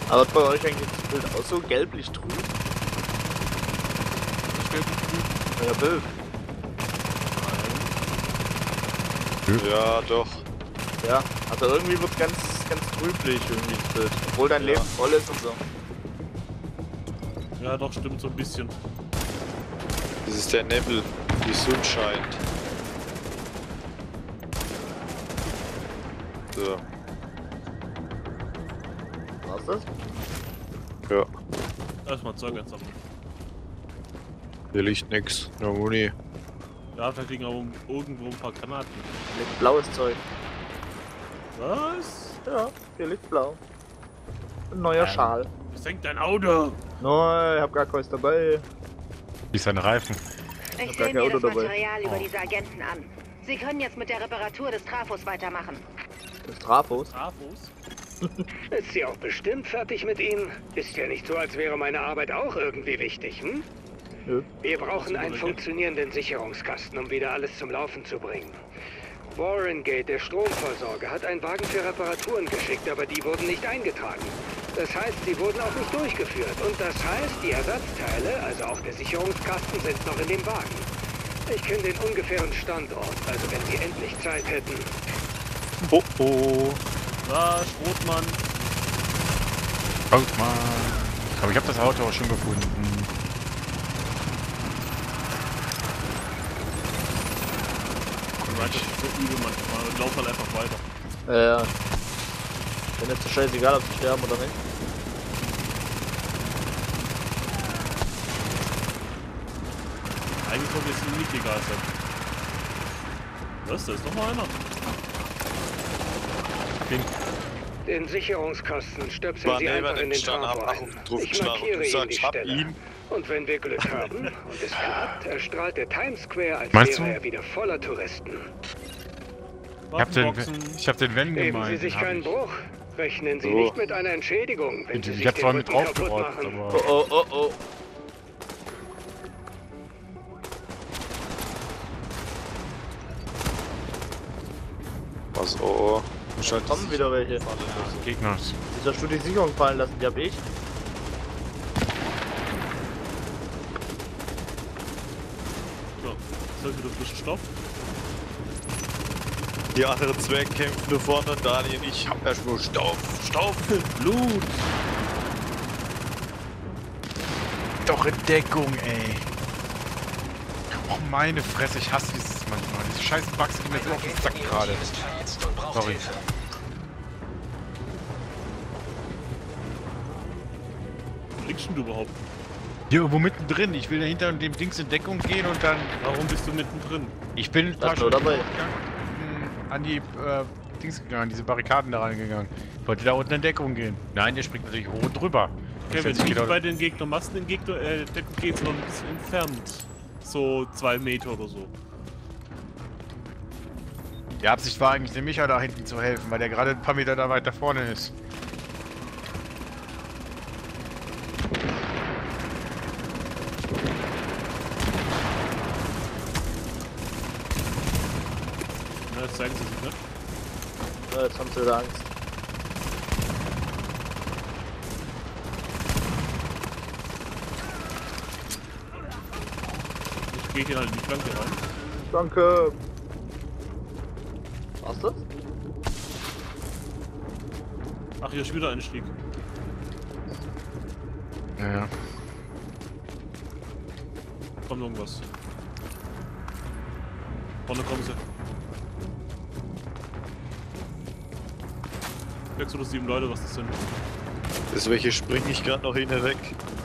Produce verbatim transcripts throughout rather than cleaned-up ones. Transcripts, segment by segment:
Aber bei euch eigentlich das Bild auch so gelblich trüb? Das gelblich trüb? Euer Bild. Ja, doch. Ja, also irgendwie wird ganz, ganz trüblich irgendwie das Bild. Obwohl dein Ja. Leben voll ist und so. Ja, doch, stimmt so ein bisschen. Das ist der Nebel, die Sonne scheint. So. War's das? Ja, Erstmal Zeug einsammeln. hier liegt nix. Nur Muni. Ja, da kriegen wir irgendwo ein paar Granaten. Liegt blaues Zeug. Was? Ja, hier liegt blau. Ein neuer Ähm. Schal. Versenk dein Auto! Nein, ich hab gar keins dabei. Wie ist sein Reifen? hab Ich gar sehe kein mir das Auto dabei. Material über Oh. diese Agenten an. Sie können jetzt mit der Reparatur des Trafos weitermachen. Das Trafos. Trafos? Ist sie auch bestimmt fertig mit Ihnen? Ist ja nicht so, als wäre meine Arbeit auch irgendwie wichtig, hm? Nö. Wir brauchen einen funktionierenden Sicherungskasten, um wieder alles zum Laufen zu bringen. Warrengate, der Stromversorger, hat einen Wagen für Reparaturen geschickt, aber die wurden nicht eingetragen. Das heißt, sie wurden auch nicht durchgeführt. Und das heißt, die Ersatzteile, also auch der Sicherungskasten, sind noch in dem Wagen. Ich kenne den ungefähren Standort, also wenn Sie endlich Zeit hätten. Oh oh. Was? Schrotmann? Kommt mal. Aber ich habe das Auto auch schon gefunden. Right, das ist so übel manchmal. Lauf halt einfach weiter. Ja, ja. Wenn jetzt so scheißegal, ob sie sterben oder nicht. Eigentlich sollte es ihnen nicht egal sein. Was? Da ist doch mal einer. Den, Den Sicherungskasten stöpseln War Sie neben einfach in dem den Stand, Trafo hab ein. auch drauf Ich gestanden und markiere gesagt, Ihnen die ich hab Stelle. ihn. Und wenn wir Glück haben und es klappt, erstrahlt der Times Square, als Meinst wäre du? er wieder voller Touristen. ich hab den, Waffenboxen. ich hab den Wenn Geben gemeint. Sie sich hab keinen ich. Bruch. Rechnen Sie So. nicht mit einer Entschädigung, wenn Sie Ich sich hab den zwar mit Rücken kaputt draufgerotzt, machen. aber. Oh oh oh oh. Was? Oh oh. Scheint Kommen wieder welche. Gegner. Wieso hast du die Sicherung fallen lassen? Die hab ich. So, jetzt hab ich wieder frischen Stoff. Die anderen zwei kämpfen nur vorne und Dani und ich hab erst nur Stauf. Stauf. Blut! Doch in Deckung, ey. Oh meine Fresse, ich hasse dieses manchmal. Diese scheiß Bugs gehen mir so auf den Sack gerade. Sorry. Wo liegst denn du überhaupt? Hier irgendwo mittendrin. Ich will da hinter dem Dings in Deckung gehen und dann. Warum bist du mittendrin? Ich bin ein Lass paar nur Schritte dabei. gegangen, an die äh, Dings gegangen, diese Barrikaden da reingegangen. Ich wollte da unten in Deckung gehen. Nein, der springt natürlich hoch und drüber. Okay, Und wenn stellt du sich nicht genau- bei den Gegnern machst, den Gegner, äh, Deckung geht, sondern ein bisschen entfernt. So zwei Meter oder so. Die Absicht war eigentlich, dem Micha da hinten zu helfen, weil der gerade ein paar Meter da weiter vorne ist. Na, jetzt zeigen sie sich nicht. Ja, jetzt haben sie wieder Angst. Ich gehe hier halt in die Flanke rein. Danke. War's das? Ach, hier ist wieder ein Stieg. Ja, ja. Kommt irgendwas. Vorne kommen sie. Sechs oder sieben Leute, was das sind. Das welche springe ich gerade noch hinweg.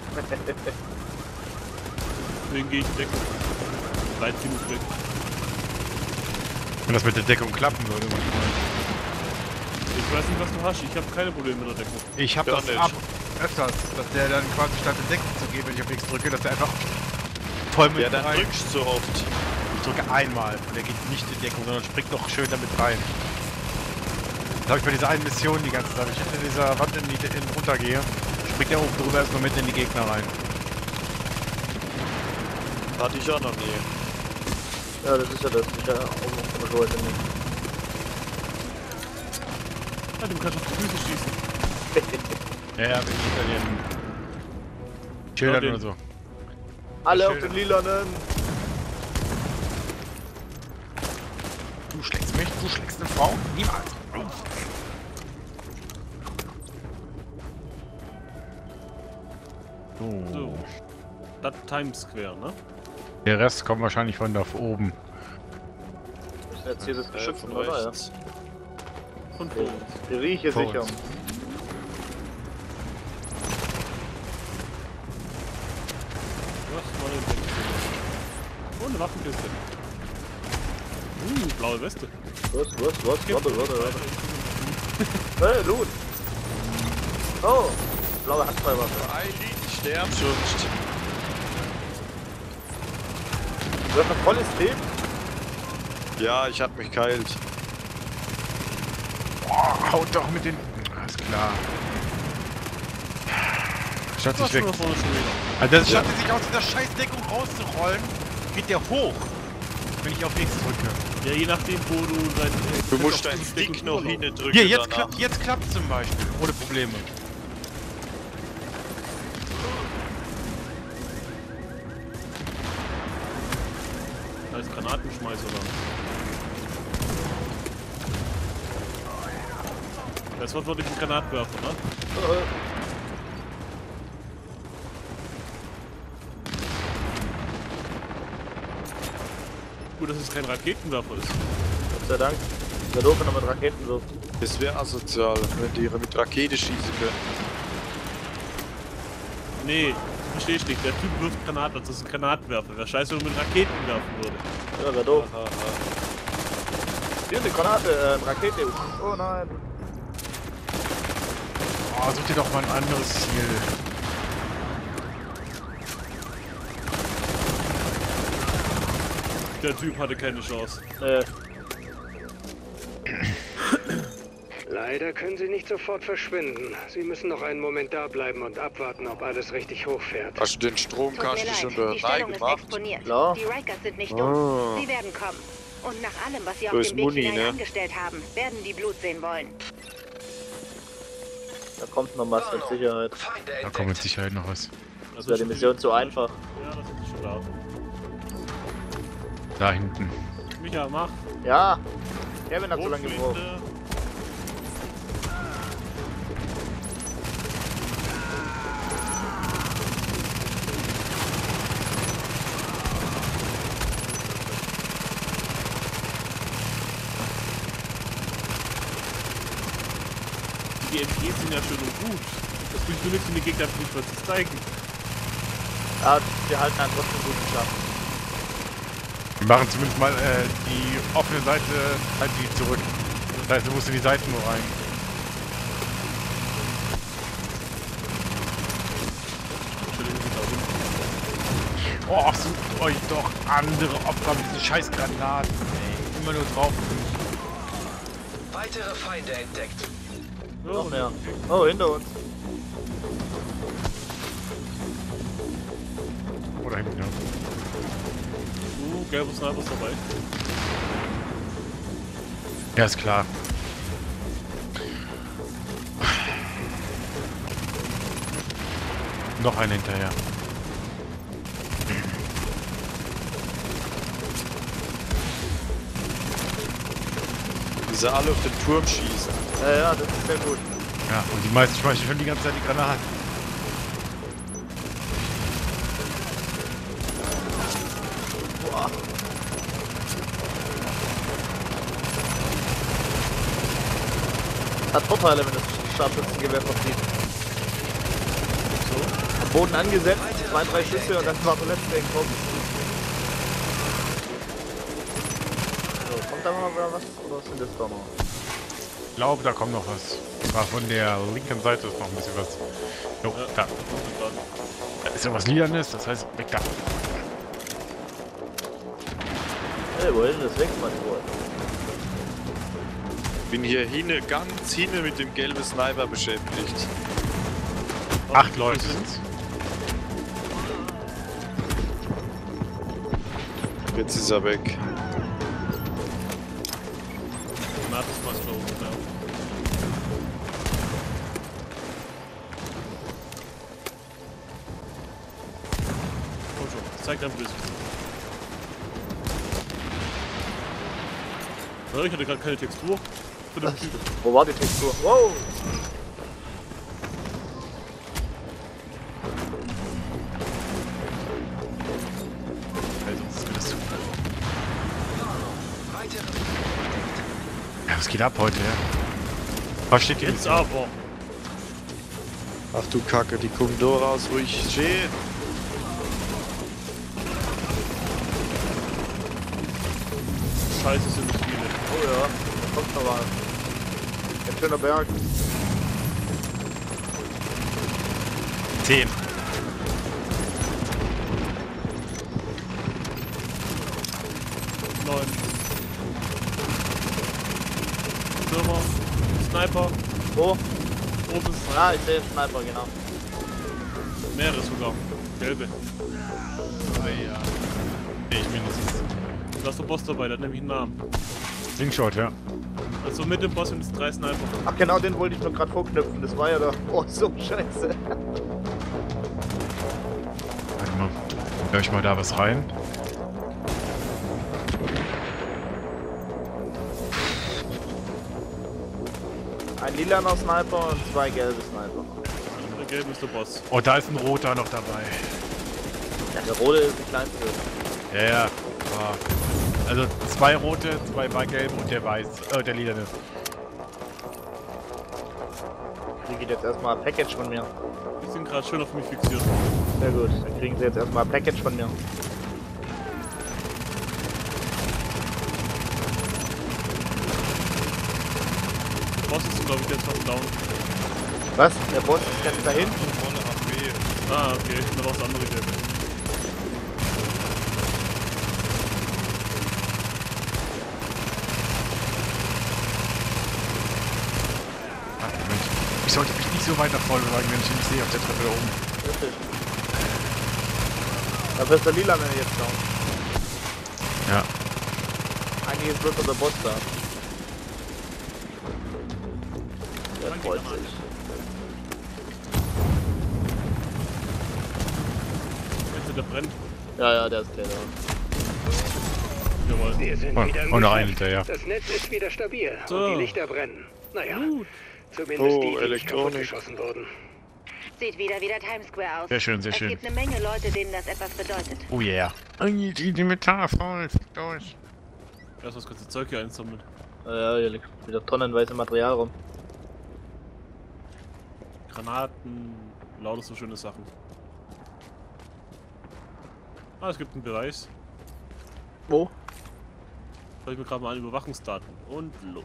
Deswegen gehe ich weg. Weit genug weg. Wenn das mit der Deckung klappen würde manchmal. Ich weiß nicht, was du hast. Ich habe keine Probleme mit der Deckung. Ich hab Gar das nicht. ab öfters, dass der dann quasi statt in Deckung zu gehen, wenn ich auf X drücke, dass der einfach voll mit Ja, dann rein. drückst du oft. Ich drücke einmal und der geht nicht in Deckung, sondern springt noch schön damit rein. Das habe ich bei dieser einen Mission die ganze Zeit. Wenn ich hinter dieser Wand in die, in, runtergehe, springt er oben drüber erstmal mitten in die Gegner rein. Hatte ich auch noch nie. Ja, das ist ja das. Ich ja auch noch heute nicht. Ja, du kannst auf die Füße schießen. Ja, ja, bin hinter den Schildern den- oder so. Alle auf Schilder. den lilanen. Du schlägst mich, du schlägst eine Frau? Niemals. So. So. Das Times Square, ne? Der Rest kommt wahrscheinlich von da oben. Jetzt hier das Äh, Geschütz, von oder? Ja. rechts. Und vor uns. Die rieche Vor sicher. uns. Was war denn das? Oh, eine Waffenkiste. Uh, blaue Weste. Was, was, was? Warte, warte, warte. Hey, Loot! Oh! Blaue Handfeuerwaffe. Eileen, sterb sonst. Du hast noch volles Leben? Ja, ich hab mich geheilt. Oh, haut doch mit den... Alles klar. Statt sich Was weg. schon vorne schon wieder? Also das statt sich aus dieser Scheißdeckung rauszurollen, geht der hoch. Wenn ich auf X drücke. Ja, je nachdem, wo du dein... Du musst deinen Stick noch hinten drücken. Hier, jetzt danach. klappt jetzt klappt zum Beispiel. Ohne Probleme. Als Granatenschmeißer oder? Das war wirklich ein Granatwerfer, ne? Äh, Gut, dass es kein Raketenwerfer ist. Gott sei Dank. Der doof, wenn er mit Raketen wirft. Das wäre asozial, wenn die mit Rakete schießen können. Nee, verstehst nicht. Der Typ wirft Granaten, das ist ein Granatwerfer. Wer scheiße, wenn er mit Raketen werfen würde. Ja, wäre doof. Aha, aha. Hier ist eine Granate, äh, eine Rakete. Oh nein. Oh, such dir doch mal ein anderes Ziel. Der Typ hatte keine Chance. Äh, Leider können Sie nicht sofort verschwinden. Sie müssen noch einen Moment da bleiben und abwarten, ob alles richtig hochfährt. Hast du den Tut mir Stromkasten leid, schon die da Stellung ist reingemacht? exponiert. Ja. Die Rikers sind nicht Ah. dumm. Sie werden kommen. Und nach allem, was sie auf Da ist dem Weg Muni, hinein ne? angestellt haben, werden die Blut sehen wollen. da kommt noch was mit Sicherheit. Da kommt mit Sicherheit noch was. Das wäre die Mission zu einfach. Ja, das ist schon klar. Da hinten. Micha, mach. Ja! Kevin hat so lange gebraucht. Rotflinte. Die M Gs sind ja schön und gut. Das bringt nur nichts, wenn die Gegner nicht was zu zeigen. Ja, wir halten einen trotzdem guten Schlamm. Wir machen zumindest mal äh, die offene Seite, halt die zurück. Das heißt, du musst in die Seiten nur rein. Oh, sucht euch doch andere Opfer mit diesen scheiß Granaten, ey. Immer nur drauf. Weitere Feinde entdeckt. Noch mehr. Oh, hinter uns. Oder hinten, ja. Uh, gelber Sniper ist dabei. Ja, ist klar. Noch ein hinterher. Die sie alle auf den Turm schießen. Ja, ja, das ist sehr gut. Ja, und die meisten schmeißen schon die ganze Zeit die Granaten. Boah. Hat Vorteile, wenn das Scharfschützengewehr verfliegt. So. Am Boden angesetzt, zwei, drei Schüsse und dann war der letzte Ding drauf. So, kommt da mal wieder was? Oder sind das da noch? Ich glaube, da kommt noch was. War von der linken Seite ist noch ein bisschen was. Jo, Ja. da. Da ist ja was Lilanes, das heißt, weg da. Ey, wohin das weg, mein Freund? Bin hier hinne, ganz hinne mit dem gelben Sniper beschäftigt. Acht Leute sind's. Jetzt ist er weg. Granatensmeister oben, ja. Zeig dein Bild. Ja, ich hatte gerade keine Textur. Für den Typ. Wo war die Textur? Wow! Also, das ist das. Ja, was geht ab heute, ja? Was steht hier? Jetzt aber. Ach du Kacke, die gucken da raus, wo ich stehe. Scheiße, sind nicht viele. Oh ja, da kommt noch was. Ein schöner Berg. zehn. Neun. Stürmer. Sniper. Wo? Großes Sniper. Ah, ich sehe den Sniper, genau. Mehrere sogar. Gelbe. Ah, ja. Ich mindestens. Da ist der Boss dabei, der hat nämlich einen Namen. Slingshot, ja. Also mit dem Boss sind es drei Sniper. Ach genau, den wollte ich nur gerade vorknüpfen. Das war ja der... Oh, so scheiße. Warte mal. Hör ich mal da was rein? Ein lilaner Sniper und zwei gelbe Sniper. Der gelbe ist der Boss. Oh, da ist ein roter noch dabei. Ja, der rote ist die kleinste. Ja, ja. Ah. Also zwei rote, zwei bei gelb und der weiß. Äh, der lilane. Kriege ich jetzt erstmal ein Package von mir. Die sind gerade schön auf mich fixiert. Sehr gut, dann kriegen sie jetzt erstmal ein Package von mir. Der Boss ist, glaube ich, jetzt fast down. Was? Der Boss ist ganz da hinten? Vorne H P. Ah, okay. Dann war das andere gelbe. Ah, Moment. Ich sollte mich nicht so weit nach vorne bewegen, wenn ich ihn nicht sehe auf der Treppe da oben. Richtig. Dafür ist der lilane jetzt down. Ja. Eigentlich ist bloß noch der Boss da. Der freut sich. Jetzt der brennt. Ja, ja, der ist der da. Jawohl. Wir sind Und- wieder im und noch Geschäft. einen hinterher. Das Netz ist wieder stabil So. und die Lichter brennen. Naja, Gut. zumindest Oh, die, die nicht Elektronik. kaputtgeschossen wurden. Sieht wieder wie der Times Square aus. Sehr schön, sehr es schön. gibt eine Menge Leute, denen das etwas bedeutet. Oh yeah. Die, die, die Metall voll. Fickt euch. Erst das ganze Zeug hier einsammeln. Ja, ja, hier liegt wieder tonnenweise Material rum. Granaten, lauter so schöne Sachen. Ah, es gibt einen Beweis. Wo? Schau ich mir gerade mal an Überwachungsdaten. Und los.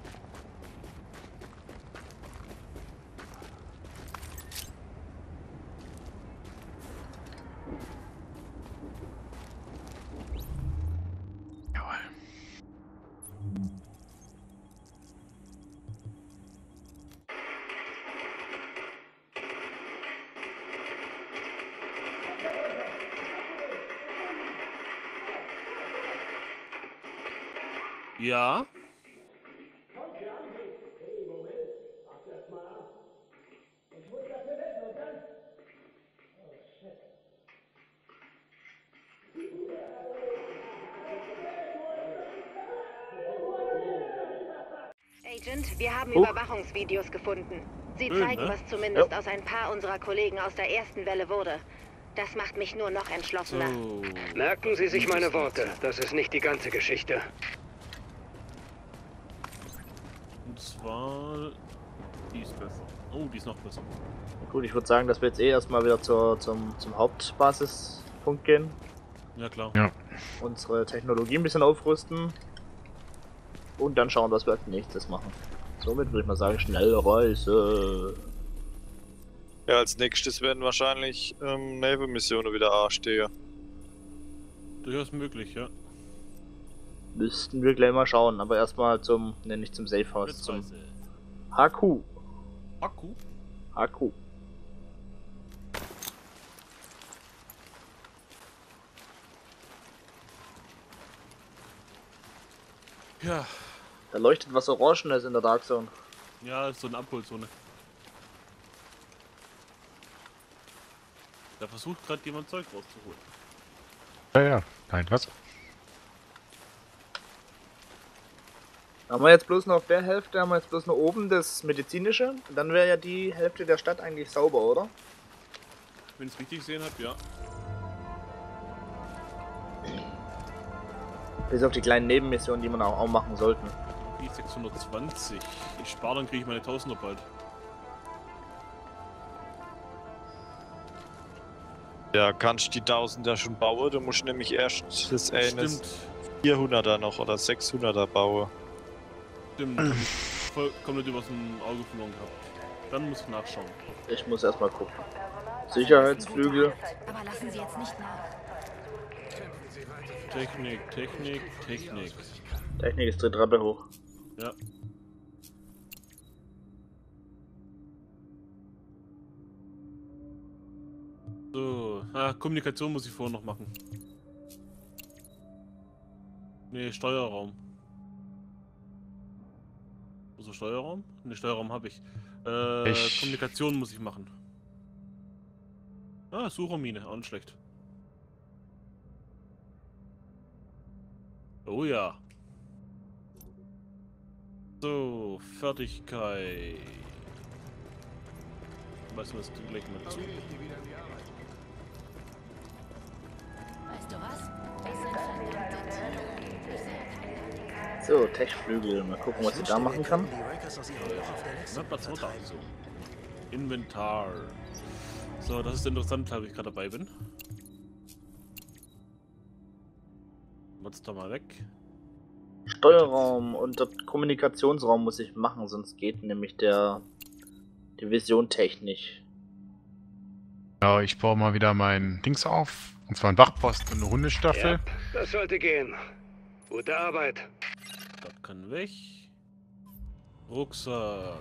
Jawohl. Ja. Agent, wir haben Huch. Überwachungsvideos gefunden. Sie Schön, zeigen, ne? was zumindest Ja. aus ein paar unserer Kollegen aus der ersten Welle wurde. Das macht mich nur noch entschlossener. So. Merken Sie sich meine Worte. Das ist nicht die ganze Geschichte. Und zwar. Die ist besser. Oh, die ist noch besser. Gut, ich würde sagen, dass wir jetzt eh erstmal wieder zur, zum, zum Hauptbasispunkt gehen. Ja, klar. Ja. Unsere Technologie ein bisschen aufrüsten. Und dann schauen, was wir als nächstes machen. Somit würde ich mal sagen, schnelle Reise. Ja, als nächstes werden wahrscheinlich ähm, Naval-Missionen wieder anstehen. Durchaus möglich, ja. Müssten wir gleich mal schauen, aber erstmal zum, ne, nicht zum Safe House, zum Blitzreise. H Q. Akku. H Q. Ja. Da leuchtet was Orangenes in der Dark Zone. Ja, ist so eine Abholzone. Da versucht gerade jemand Zeug rauszuholen. Ja, ja. Nein, was? Haben wir jetzt bloß noch auf der Hälfte, haben wir jetzt bloß noch oben das Medizinische. Dann wäre ja die Hälfte der Stadt eigentlich sauber, oder? Wenn ich es richtig gesehen habe, ja. Bis auf die kleinen Nebenmissionen, die man auch, auch machen sollten. Die sechshundertzwanzig. Ich spare, dann kriege ich meine Tausender bald. Ja, kannst du die Tausender schon bauen? Du musst nämlich erst das eine Stimmt. vierhunderter noch oder sechshunderter bauen. Stimmt. Hab ich vollkommen nicht übers Auge verloren gehabt. Dann muss ich nachschauen. Ich muss erstmal gucken. Sicherheitsflügel. Aber lassen Sie jetzt nicht nach. Technik, Technik, Technik. Technik ist die Treppe hoch. Ja. So, ah, Kommunikation muss ich vorher noch machen. Ne, Steuerraum. Also Steuerraum? Ne, Steuerraum habe ich. Äh, Ich- Kommunikation muss ich machen. Ah, Suchermine, auch nicht schlecht. Oh ja. So, Fertigkeit. Weißt du was, du gleich mal zu. Weißt du was? Das sind verdammte Tiere. So, Tech-Flügel. Mal gucken, was ich da machen kann. Na, Platz runter. So. Inventar. So, das ist interessant, glaube ich gerade dabei bin. Monster mal weg. Steuerraum und der Kommunikationsraum muss ich machen, sonst geht nämlich der die Vision technisch. Ja, ich baue mal wieder mein Dings auf. Und zwar ein Wachposten und eine Hundestaffel. Ja, das sollte gehen. Gute Arbeit. Das kann weg. Rucksack.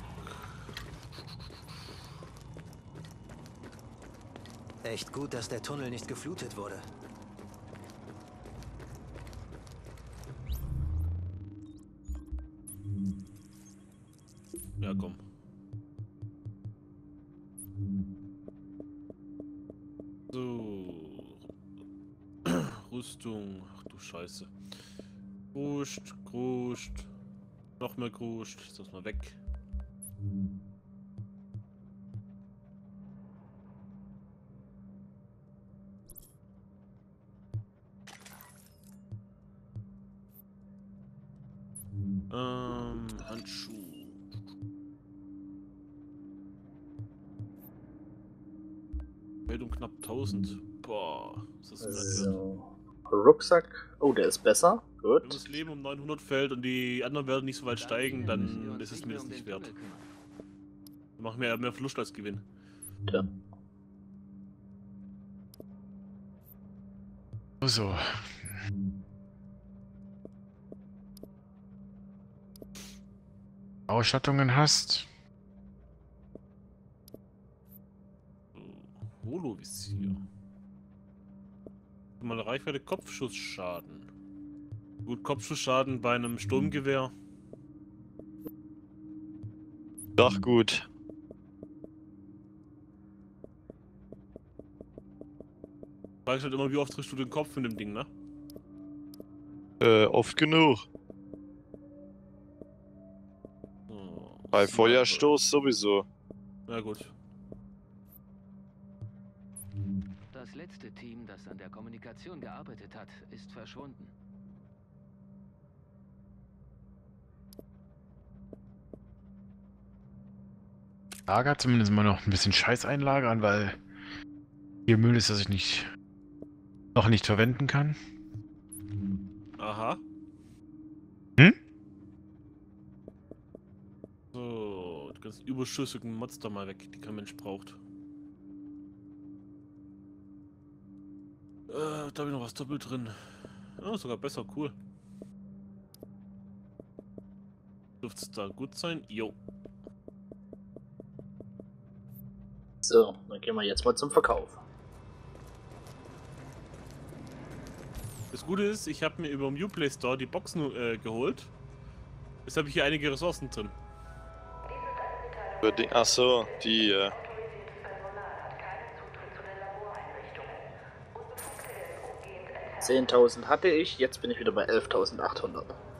Echt gut, dass der Tunnel nicht geflutet wurde. Ja, komm. So. Rüstung. Ach du Scheiße. Kruscht, kruscht. Noch mehr kruscht. Ist das mal weg. Ähm, Handschuh. Meldung knapp tausend. Boah, ist das so. So. Rucksack. Oh, der ist besser. Wenn Gut. das Leben um neunhundert fällt und die anderen werden nicht so weit steigen, dann ist es mir das nicht wert. Wir machen mehr, mehr Verlust als Gewinn. Ja. So. Ausstattungen hast. So, Holovisier. Mal Reichweite Kopfschussschaden. Gut, Kopfschussschaden bei einem Sturmgewehr. Doch gut. Fragst halt immer, wie oft triffst du den Kopf mit dem Ding, ne? Äh, oft genug. So, Bei Sniper. Feuerstoß sowieso. Na gut. Das letzte Team, das an der Kommunikation gearbeitet hat, ist verschwunden. Lager zumindest mal noch ein bisschen Scheiß einlagern, weil hier Müll ist, das ich nicht noch nicht verwenden kann. Aha. Hm? So, die ganzen überschüssigen Monster mal weg, die kein Mensch braucht. Äh, da habe ich noch was doppelt drin. Ja, sogar besser, cool. Dürfte es da gut sein? Jo. So, dann gehen wir jetzt mal zum Verkauf. Das Gute ist, ich habe mir über dem Uplay Store die Boxen äh, geholt. Jetzt habe ich hier einige Ressourcen drin. Für die- Ach so, die. Äh, zehntausend hatte ich, jetzt bin ich wieder bei elftausendachthundert.